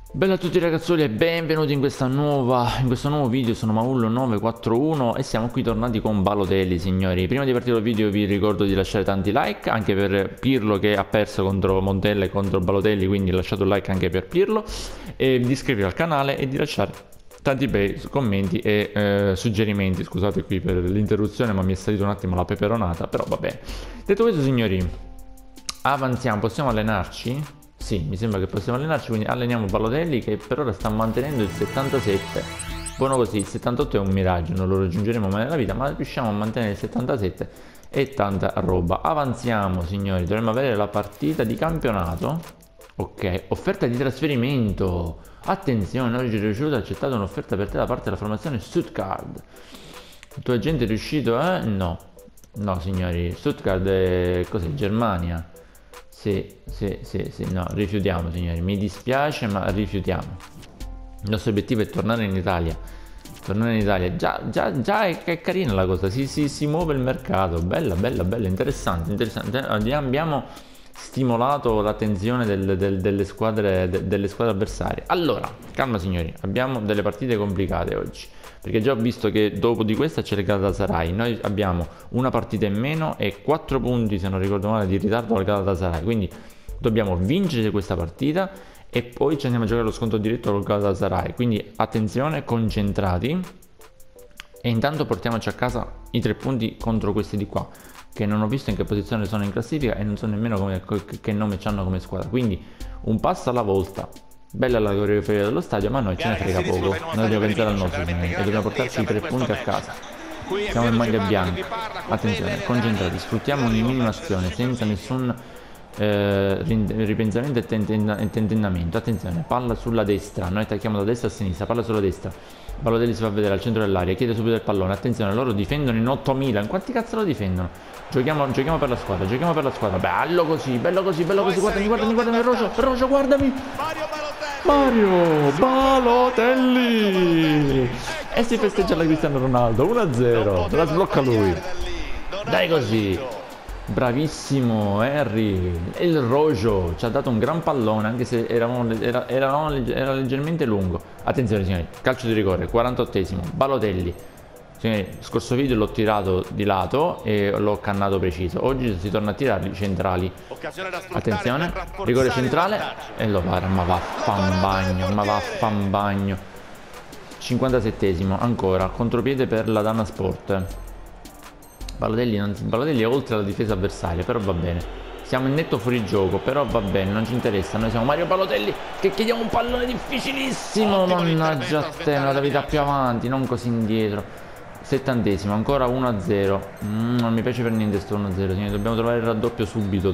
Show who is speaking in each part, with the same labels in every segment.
Speaker 1: Bella a tutti ragazzoli e benvenuti in questo nuovo video. Sono Maullo941 e siamo qui tornati con Balotelli, signori. Prima di partire il video vi ricordo di lasciare tanti like, anche per Pirlo che ha perso contro Montella e contro Balotelli, quindi lasciate un like anche per Pirlo, e di iscrivervi al canale e di lasciare tanti bei commenti e suggerimenti. Scusate qui per l'interruzione, ma mi è salita un attimo la peperonata, però va bene. Detto questo, signori, avanziamo, possiamo allenarci? Sì, mi sembra che possiamo allenarci, quindi alleniamo Balotelli che per ora sta mantenendo il 77. Buono così, il 78 è un miraggio, non lo raggiungeremo mai nella vita, ma riusciamo a mantenere il 77 e tanta roba. Avanziamo, signori, dovremmo avere la partita di campionato. Ok, offerta di trasferimento. Attenzione, oggi è riuscito accettare un'offerta per te da parte della formazione Stuttgart. Il tuo agente è riuscito, eh? No. No, signori, Stuttgart è cos'è? Germania. Sì, no, rifiutiamo, signori, mi dispiace ma rifiutiamo. Il nostro obiettivo è tornare in Italia. Tornare in Italia, già è carina la cosa, si muove il mercato, bella, interessante. Abbiamo stimolato l'attenzione delle squadre avversarie. Allora, calma signori, abbiamo delle partite complicate oggi, perché già ho visto che dopo di questa c'è il Galatasaray. Noi abbiamo una partita in meno e 4 punti, se non ricordo male, di ritardo al Galatasaray, quindi dobbiamo vincere questa partita e poi ci andiamo a giocare lo sconto diretto al Galatasaray. Quindi attenzione, concentrati, e intanto portiamoci a casa i 3 punti contro questi di qua, che non ho visto in che posizione sono in classifica e non so nemmeno che nome hanno come squadra. Quindi un passo alla volta. Bella la coreografia dello stadio, ma a noi ce ne frega poco. Noi dobbiamo pensare al nostro, signori, e dobbiamo portarci i 3 punti a casa. Siamo in maglia bianca. Attenzione, concentrati, sfruttiamo ogni minima azione senza nessun ripensamento e tentennamento. Attenzione, palla sulla destra, noi attacchiamo da destra a sinistra, palla sulla destra. Balotelli si fa vedere al centro dell'area, chiede subito il pallone. Attenzione, loro difendono in 8000. In quanti cazzo lo difendono? Giochiamo per la squadra, Bello così, guardami, Rojo, guardami. Mario Balotelli! E si festeggia la Cristiano Ronaldo, 1-0, la sblocca lui. Dai così. Bravissimo Harry. Il Rojo ci ha dato un gran pallone, anche se era leggermente lungo. Attenzione signori, calcio di rigore, 48esimo, Balotelli. Signori, scorso video l'ho tirato di lato e l'ho cannato preciso. Oggi si torna a tirarli centrali. Attenzione, rigore centrale e lo para, ma vaffanbagno. 57esimo, ancora, contropiede per la Dana Sport. Balotelli è oltre la difesa avversaria, però va bene. Siamo in netto fuorigioco, però va bene, non ci interessa. Noi siamo Mario Balotelli che chiediamo un pallone difficilissimo. Mannaggia a te, me la devi dare più avanti, non così indietro. 70esimo, ancora 1-0. Non mi piace per niente sto 1-0, signori. Dobbiamo trovare il raddoppio subito.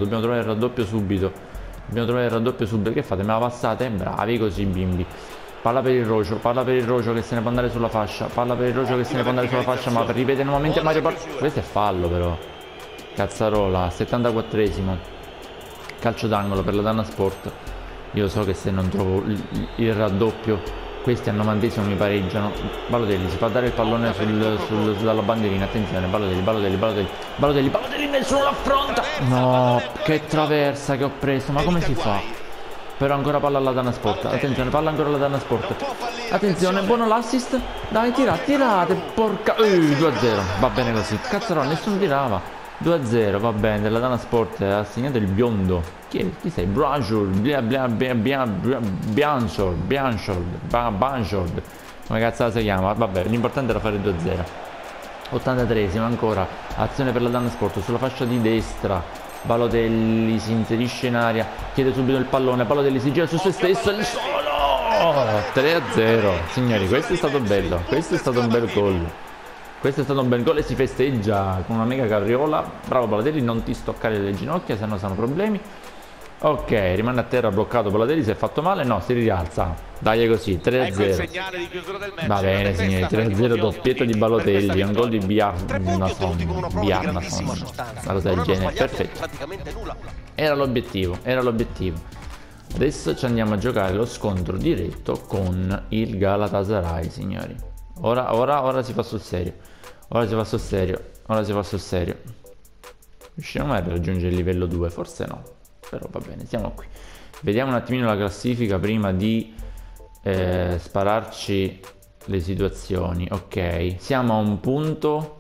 Speaker 1: Che fate? Me la passate? Bravi così, bimbi. Palla per il Rojo che se ne può andare sulla fascia. Ma per ripetere nuovamente Mario Questo è fallo però. Cazzarola, 74esimo. Calcio d'angolo per la Dana Sport. Io so che se non trovo il raddoppio questi al 90esimo mi pareggiano. Balotelli si fa dare il pallone dalla bandierina. Attenzione, Balotelli, nessuno l'affronta. No, che traversa che ho preso, ma come si fa? Però ancora palla alla Dana Sport. Attenzione, palla ancora alla Dana Sport. Attenzione, buono l'assist. Dai, tirate, porca. 2-0, va bene così. Cazzarola, nessuno tirava. 2-0, va bene, della Dana Sport ha assegnato il biondo. Chi sei? Banshord. Come cazzo si chiama? Vabbè, l'importante era fare 2-0. 83esimo ancora. Azione per la Dana Sport sulla fascia di destra. Balotelli si inserisce in aria, chiede subito il pallone, Balotelli si gira su se stesso e il solo! 3-0. Signori, questo è stato bello, questo è stato un bel gol. E si festeggia con una mega capriola. Bravo Balotelli, non ti stoccare le ginocchia, se no sono problemi. Ok, rimane a terra bloccato Balotelli, si è fatto male? No, si rialza. Dai così, 3-0. Va bene signori, 3-0, doppietta di Balotelli, un gol di Bjarnason, una cosa del genere, perfetto. Era l'obiettivo. Adesso ci andiamo a giocare lo scontro diretto con il Galatasaray, signori. Ora si fa sul serio. Riusciremo mai a raggiungere il livello 2? Forse no. Però va bene, siamo qui. Vediamo un attimino la classifica prima di spararci le situazioni. Ok, siamo a un punto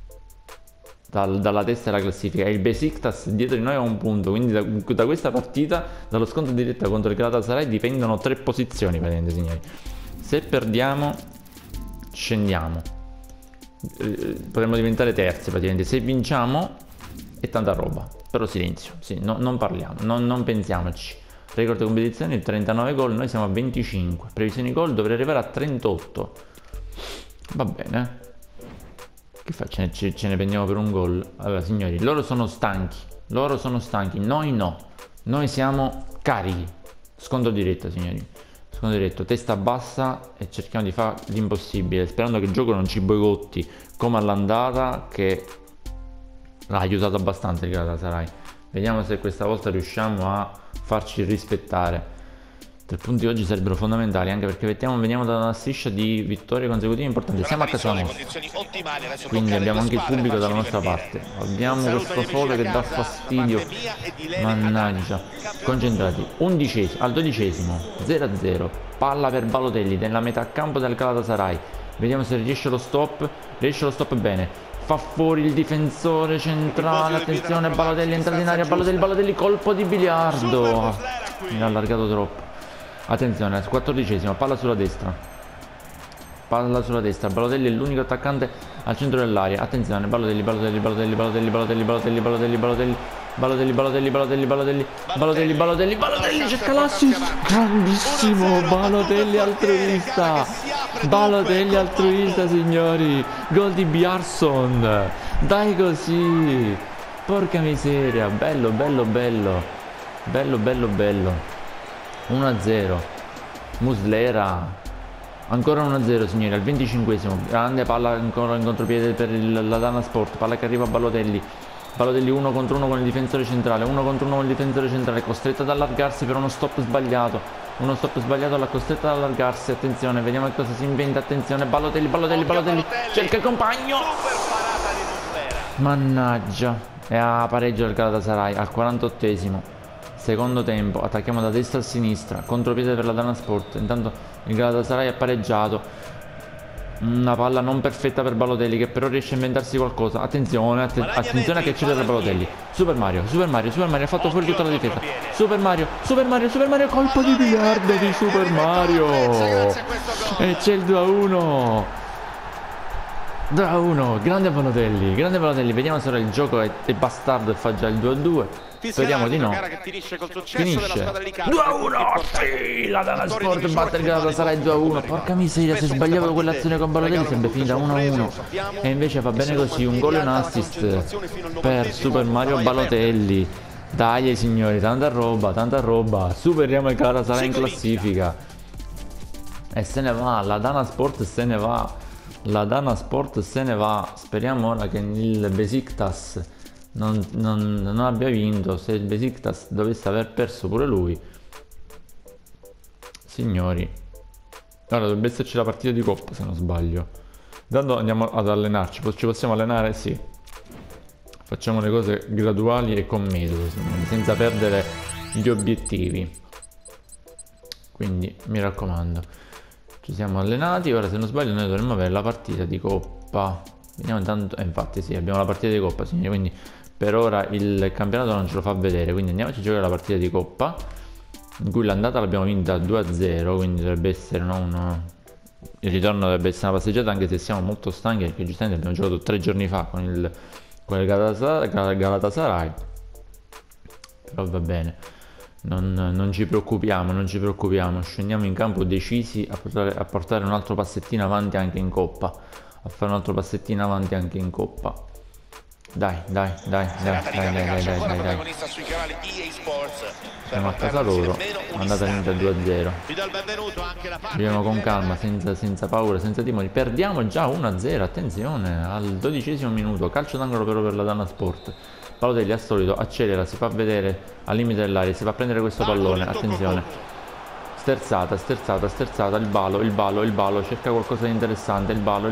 Speaker 1: dalla testa della classifica e il Besiktas dietro di noi a un punto, quindi da questa partita, dallo scontro diretta contro il Galatasaray dipendono 3 posizioni praticamente, signori. Se perdiamo scendiamo, potremmo diventare terzi praticamente. Se vinciamo è tanta roba, però silenzio, sì, non parliamo, non pensiamoci. Record di competizione 39 gol, noi siamo a 25, previsioni gol dovrei arrivare a 38. Va bene, che fa? Ce ne prendiamo per un gol. Allora signori, loro sono stanchi, noi no, noi siamo carichi. Scontro diretto, signori, scontro diretto, testa bassa e cerchiamo di fare l'impossibile, sperando che il gioco non ci boicotti come all'andata, che l'ha aiutato abbastanza il Galatasaray. Vediamo se questa volta riusciamo a farci rispettare. 3 punti oggi sarebbero fondamentali, anche perché veniamo da una striscia di vittorie consecutive importanti. Siamo a casa nostra, quindi abbiamo anche il pubblico dalla nostra parte. Abbiamo questo sole che dà fastidio, mannaggia. Concentrati, al 12esimo 0-0, palla per Balotelli nella metà campo del Galatasaray. Vediamo se riesce lo stop bene. Fa fuori il difensore centrale, attenzione, Balotelli è entrato in area, Balotelli, colpo di biliardo. Mi ha allargato troppo. Attenzione, 14esimo, palla sulla destra, Balotelli è l'unico attaccante al centro dell'area. Attenzione, Balotelli, cerca l'assist, grandissimo, Balotelli altruista, signori, gol di Bjarson, dai così, porca miseria, bello, 1-0, Muslera, ancora 1-0 signori, al 25esimo, grande palla ancora in contropiede per la Dana Sport, palla che arriva a Balotelli 1 contro 1 con il difensore centrale, costretto ad allargarsi per uno stop sbagliato, l'ha costretto ad allargarsi. Attenzione, vediamo che cosa si inventa. Attenzione, Balotelli, cerca il compagno, mannaggia, è a pareggio del Galatasaray al 48esimo. Secondo tempo, attacchiamo da destra a sinistra, contropiede per la Dana Sport. Intanto il Galatasaray ha pareggiato. Una palla non perfetta per Balotelli, che però riesce a inventarsi qualcosa. Attenzione che c'è per Balotelli. Super Mario, ha fatto fuori tutta la difesa. Super Mario, colpo di biliardo di Super Mario. E c'è il 2-1. Grande Balotelli, vediamo se ora il gioco è bastardo e fa già il 2-2. Speriamo di no. Finisce 2-1. Sì, la Dana Sport batte il Galatasaray 2-1. Porca miseria, se sbagliavo quell'azione con Balotelli sarebbe finita 1-1. E invece va bene così, un gol e un assist per Super Mario Balotelli. Dai signori, tanta roba. Superiamo il Galatasaray in classifica. E se ne va, la Dana Sport se ne va. Speriamo ora che il Besiktas non abbia vinto. Se il Besiktas dovesse aver perso pure lui, signori, ora dovrebbe esserci la partita di Coppa, se non sbaglio. Intanto andiamo ad allenarci. Ci possiamo allenare? Sì. Facciamo le cose graduali e con metodo, signori, senza perdere gli obiettivi. Quindi mi raccomando, ci siamo allenati. Ora, se non sbaglio, noi dovremmo avere la partita di Coppa. Vediamo intanto. Infatti sì, abbiamo la partita di Coppa, signori. Quindi per ora il campionato non ce lo fa vedere. Quindi andiamoci a giocare la partita di Coppa, in cui l'andata l'abbiamo vinta 2-0. Quindi dovrebbe essere il ritorno dovrebbe essere una passeggiata, anche se siamo molto stanchi, perché giustamente abbiamo giocato 3 giorni fa con il Galatasaray. Però va bene, non ci preoccupiamo, scendiamo in campo decisi a portare un altro passettino avanti anche in Coppa, Dai. Siamo a casa loro, andata vinta 2-0. Giochiamo con calma, senza paura, senza timori. Perdiamo già 1-0, attenzione, al 12esimo minuto. Calcio d'angolo però per la Dana Sport. Balotelli al solito accelera, si fa vedere al limite dell'area, si fa prendere questo pallone. Attenzione. Sterzata, il balo, cerca qualcosa di interessante, il balo,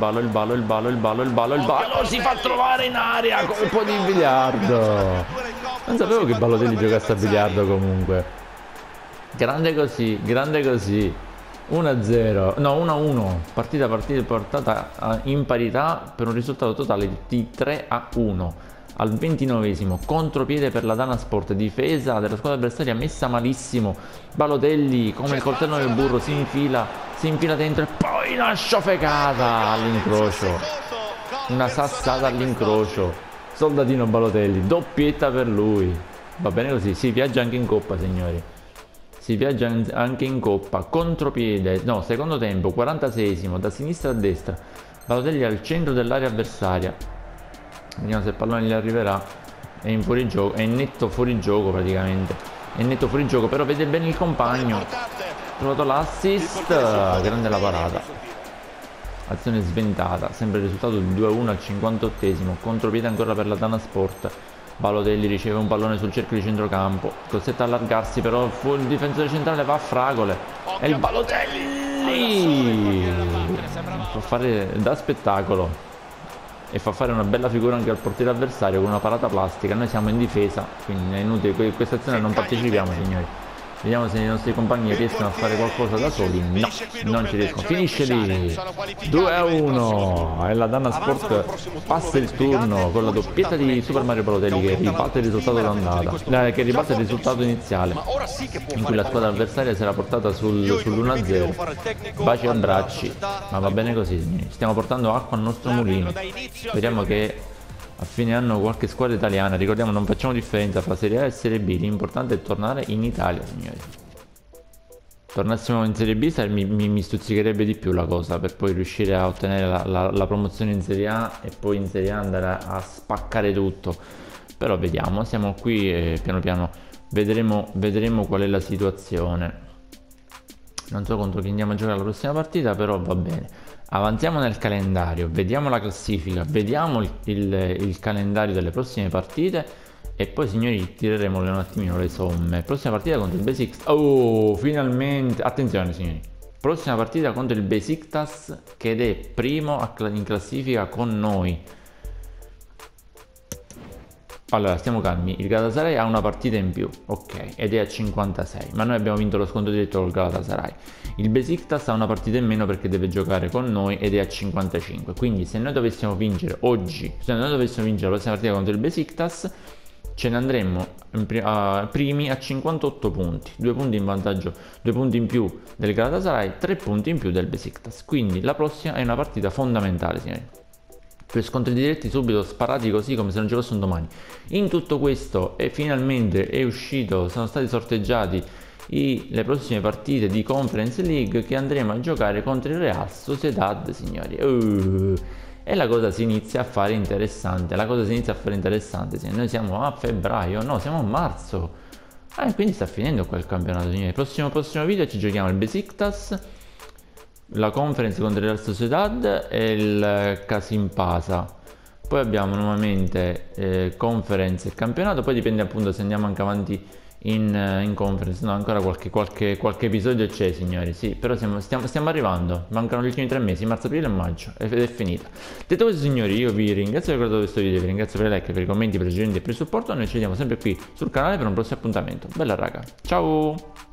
Speaker 1: si fa trovare in area, colpo di biliardo. Non sapevo che Balotelli giocasse a biliardo comunque. Grande così. 1-0, no 1-1, partita portata in parità per un risultato totale di 3-1. Al 29esimo, contropiede per la Dana Sport, difesa della squadra avversaria messa malissimo. Balotelli come il coltello nel burro si infila dentro e poi una sciofecata all'incrocio, una sassata all'incrocio. Soldatino Balotelli, doppietta per lui. Va bene così, si viaggia anche in coppa, signori. Si viaggia anche in coppa. Contropiede, no, secondo tempo, 46esimo, da sinistra a destra. Balotelli al centro dell'area avversaria. Vediamo se il pallone gli arriverà. È in fuorigioco, è in netto fuorigioco praticamente. È in netto fuorigioco, però vede bene il compagno. Ha trovato l'assist. Grande la parata. Azione sventata. Sempre il risultato di 2-1 al 58esimo. Contropiede ancora per la Dana Sport. Balotelli riceve un pallone sul cerchio di centrocampo, costretto a allargarsi, però il difensore centrale va a fragole. E il Balotelli fa fare da spettacolo e fa fare una bella figura anche al portiere avversario con una parata plastica. Noi siamo in difesa, quindi è inutile, questa azione non partecipiamo, signori. Vediamo se i nostri compagni riescono a fare qualcosa da soli. No, non ci riescono. Finisce lì. 2-1. E la Dana Sport passa il turno con la doppietta di Super Mario Balotelli che ribatte il risultato d'andata. Che ribatte il risultato iniziale, in cui la squadra avversaria si era portata sull'1-0. Baci e abbracci. Ma va bene così, signori. Stiamo portando acqua al nostro mulino. Speriamo che a fine anno qualche squadra italiana, ricordiamo non facciamo differenza fra Serie A e Serie B, l'importante è tornare in Italia, signori. Tornassimo in Serie B mi stuzzicherebbe di più la cosa, per poi riuscire a ottenere la promozione in Serie A e poi in Serie A andare a spaccare tutto. Però vediamo, siamo qui e piano piano vedremo qual è la situazione. Non so contro chi andiamo a giocare la prossima partita, però va bene. Avanziamo nel calendario, vediamo la classifica, vediamo il calendario delle prossime partite e poi, signori, tireremo un attimino le somme. Prossima partita contro il Besiktas. Oh, finalmente! Attenzione, signori. Prossima partita contro il Besiktas, che è primo in classifica con noi. Allora, stiamo calmi, il Galatasaray ha una partita in più, ok, ed è a 56, ma noi abbiamo vinto lo scontro diretto col Galatasaray. Il Besiktas ha una partita in meno perché deve giocare con noi ed è a 55, quindi se noi dovessimo vincere oggi, se noi dovessimo vincere la prossima partita contro il Besiktas, ce ne andremmo primi a 58 punti, 2 punti in vantaggio, 2 punti in più del Galatasaray, 3 punti in più del Besiktas, quindi la prossima è una partita fondamentale, signori. Per scontri diretti subito sparati così come se non ci fosse un domani. In tutto questo finalmente è uscito, sono stati sorteggiati le prossime partite di Conference League che andremo a giocare contro il Real Sociedad, signori. E la cosa si inizia a fare interessante. Noi siamo a febbraio, no, siamo a marzo. Quindi sta finendo quel campionato, signori. Prossimo video ci giochiamo il Besiktas, la Conference contro il Real Sociedad e il Kasimpasa. Poi abbiamo nuovamente Conference e campionato, poi dipende appunto se andiamo anche avanti in Conference. No, ancora qualche episodio c'è, signori, sì, però stiamo arrivando, mancano gli ultimi 3 mesi, marzo, aprile e maggio, ed è finita. Detto questo, signori, io vi ringrazio per aver guardato questo video, vi ringrazio per i like, per i commenti, per i suggerimenti e per il supporto. Noi ci vediamo sempre qui sul canale per un prossimo appuntamento. Bella raga, ciao!